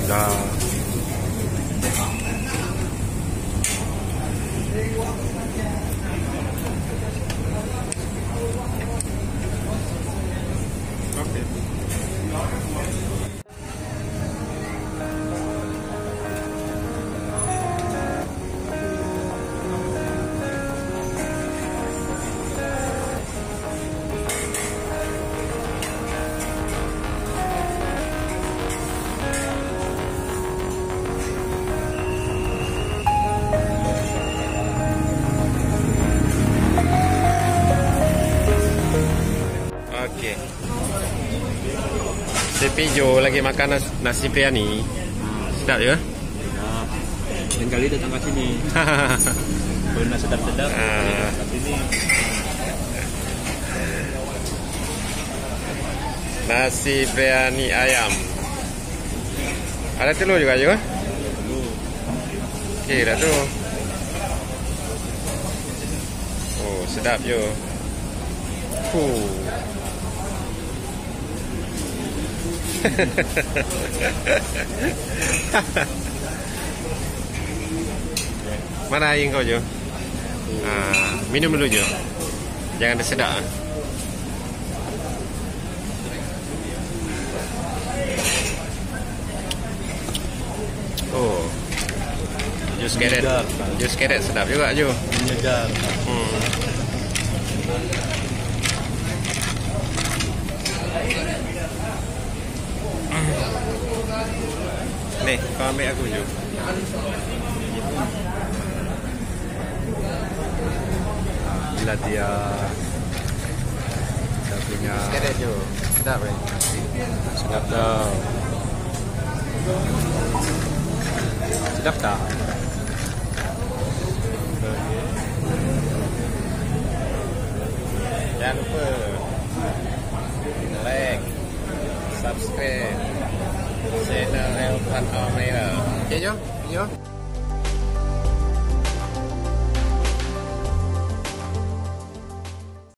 Dah. Okey. Okey. Sepijo lagi makan nasi biryani. Sedap je. Lain kali datang ke sini. Pernah sedap-sedap. Ke sini. Nasi biryani ayam. Ada telur juga je. Okey dah tu. Oh, sedap je. Mana air kau je? Minum dulu je. Jangan tersedak. Oh. Jus carrot. Jus carrot sedap juga je. Menyegar. Nih, kau ambil aku je. Bila dia punya Carrot je. Sedap kan? sedap tau. Sedap tak? Jangan lupa like, subscribe channel Elvan Almeida. Okay, jom.